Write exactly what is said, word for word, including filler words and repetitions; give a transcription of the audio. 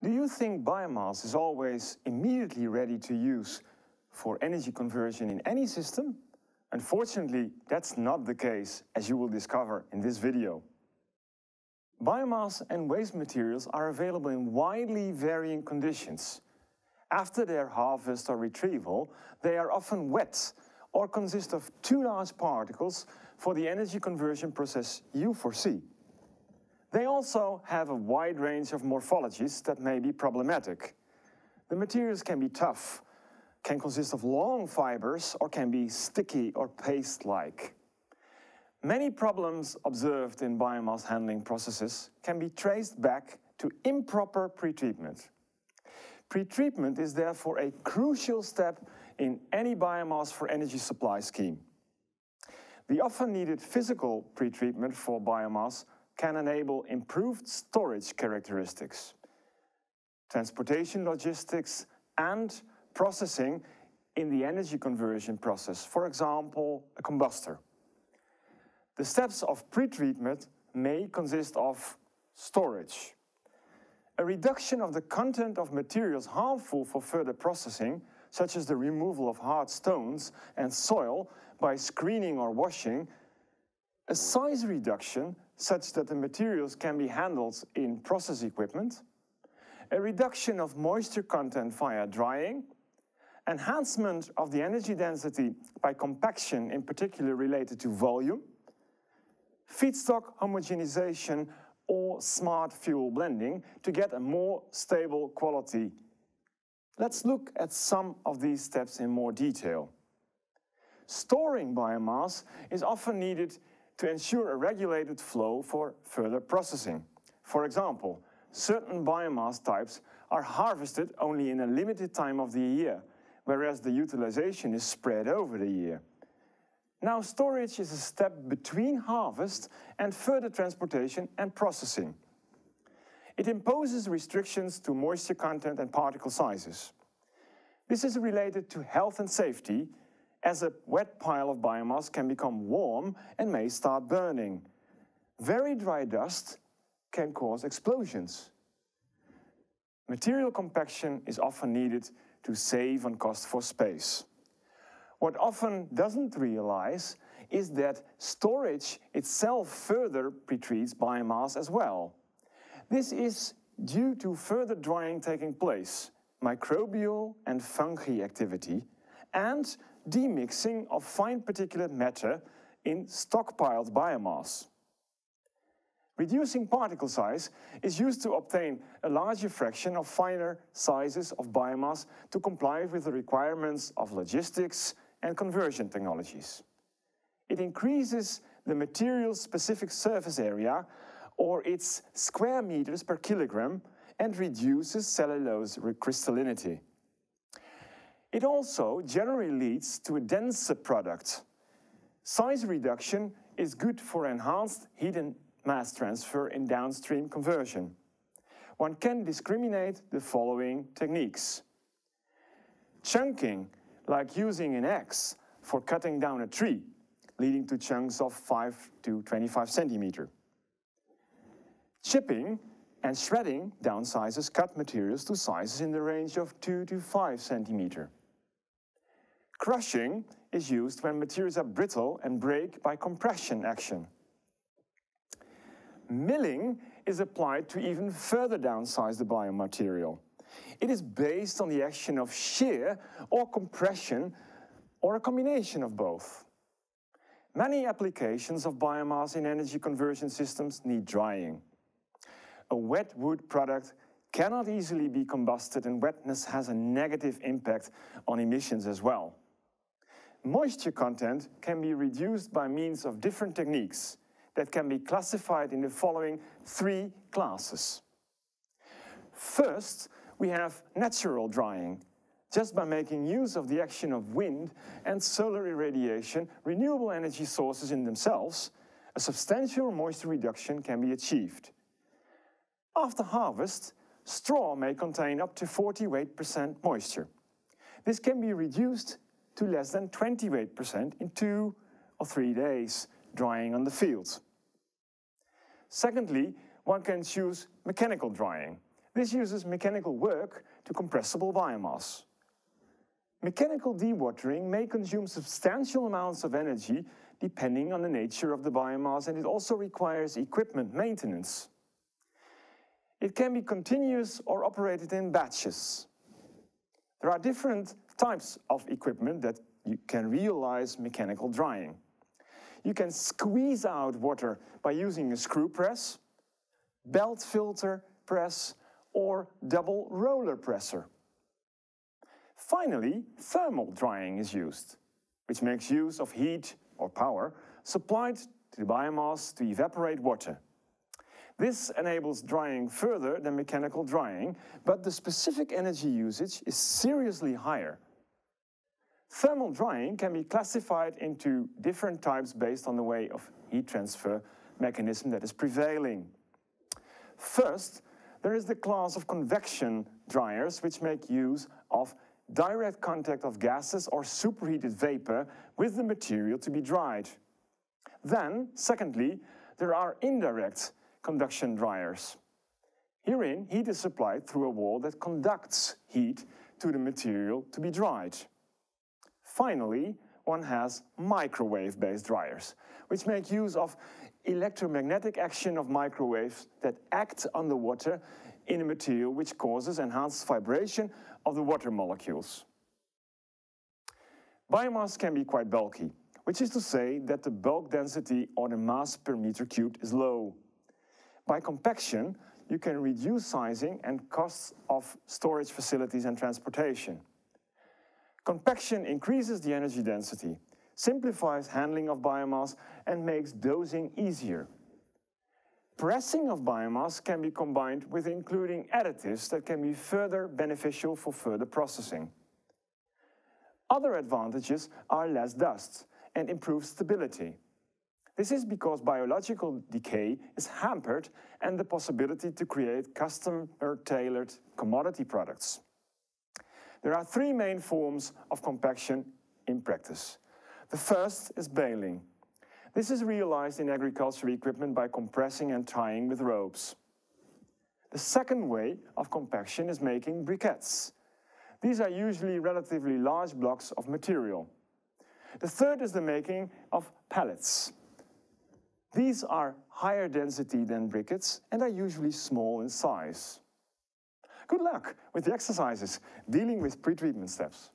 Do you think biomass is always immediately ready to use for energy conversion in any system? Unfortunately, that's not the case, as you will discover in this video. Biomass and waste materials are available in widely varying conditions. After their harvest or retrieval, they are often wet or consist of too large particles for the energy conversion process you foresee. They also have a wide range of morphologies that may be problematic. The materials can be tough, can consist of long fibers, or can be sticky or paste-like. Many problems observed in biomass handling processes can be traced back to improper pretreatment. Pretreatment is therefore a crucial step in any biomass for energy supply scheme. The often needed physical pretreatment for biomass can enable improved storage characteristics, transportation logistics, and processing in the energy conversion process, for example, a combustor. The steps of pretreatment may consist of storage, a reduction of the content of materials harmful for further processing, such as the removal of hard stones and soil by screening or washing, a size reduction such that the materials can be handled in process equipment, a reduction of moisture content via drying, enhancement of the energy density by compaction, in particular related to volume, feedstock homogenization or smart fuel blending to get a more stable quality. Let's look at some of these steps in more detail. Storing biomass is often needed to ensure a regulated flow for further processing. For example, certain biomass types are harvested only in a limited time of the year, whereas the utilization is spread over the year. Now, storage is a step between harvest and further transportation and processing. It imposes restrictions to moisture content and particle sizes. This is related to health and safety, as a wet pile of biomass can become warm and may start burning. Very dry dust can cause explosions. Material compaction is often needed to save on cost for space. What often doesn't realize is that storage itself further pretreats biomass as well. This is due to further drying taking place, microbial and fungi activity, and demixing of fine particulate matter in stockpiled biomass. Reducing particle size is used to obtain a larger fraction of finer sizes of biomass to comply with the requirements of logistics and conversion technologies. It increases the material's specific surface area, or its square meters per kilogram, and reduces cellulose crystallinity. It also generally leads to a denser product. Size reduction is good for enhanced heat and mass transfer in downstream conversion. One can discriminate the following techniques. Chunking, like using an axe for cutting down a tree, leading to chunks of five to twenty-five centimeters. Chipping and shredding downsizes cut materials to sizes in the range of two to five centimeters. Crushing is used when materials are brittle and break by compression action. Milling is applied to even further downsize the biomaterial. It is based on the action of shear or compression, or a combination of both. Many applications of biomass in energy conversion systems need drying. A wet wood product cannot easily be combusted, and wetness has a negative impact on emissions as well. Moisture content can be reduced by means of different techniques that can be classified in the following three classes. First, we have natural drying. Just by making use of the action of wind and solar irradiation, renewable energy sources in themselves, a substantial moisture reduction can be achieved. After harvest, straw may contain up to forty-eight percent moisture. This can be reduced to less than twenty-eight percent in two or three days drying on the field. Secondly, one can choose mechanical drying, This uses mechanical work to compressible biomass. Mechanical dewatering may consume substantial amounts of energy depending on the nature of the biomass, and it also requires equipment maintenance. It can be continuous or operated in batches. There are different types of equipment that you can realize mechanical drying. You can squeeze out water by using a screw press, belt filter press, or double roller presser. Finally, thermal drying is used, which makes use of heat or power supplied to the biomass to evaporate water. This enables drying further than mechanical drying, but the specific energy usage is seriously higher. Thermal drying can be classified into different types based on the way of heat transfer mechanism that is prevailing. First, there is the class of convection dryers, which make use of direct contact of gases or superheated vapor with the material to be dried. Then, secondly, there are indirect conduction dryers. Herein, heat is supplied through a wall that conducts heat to the material to be dried. Finally, one has microwave-based dryers, which make use of electromagnetic action of microwaves that act on the water in a material, which causes enhanced vibration of the water molecules. Biomass can be quite bulky, which is to say that the bulk density or the mass per meter cubed is low. By compaction, you can reduce sizing and costs of storage facilities and transportation. Compaction increases the energy density, simplifies handling of biomass, and makes dosing easier. Pressing of biomass can be combined with including additives that can be further beneficial for further processing. Other advantages are less dust and improved stability. This is because biological decay is hampered and the possibility to create customer-tailored commodity products. There are three main forms of compaction in practice. The first is baling. This is realized in agricultural equipment by compressing and tying with ropes. The second way of compaction is making briquettes. These are usually relatively large blocks of material. The third is the making of pellets. These are higher density than briquettes and are usually small in size. Good luck with the exercises dealing with pretreatment steps.